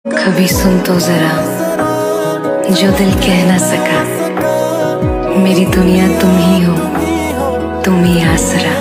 कभी सुन तो जरा जो दिल कह ना सका, मेरी दुनिया तुम ही हो, तुम ही आसरा।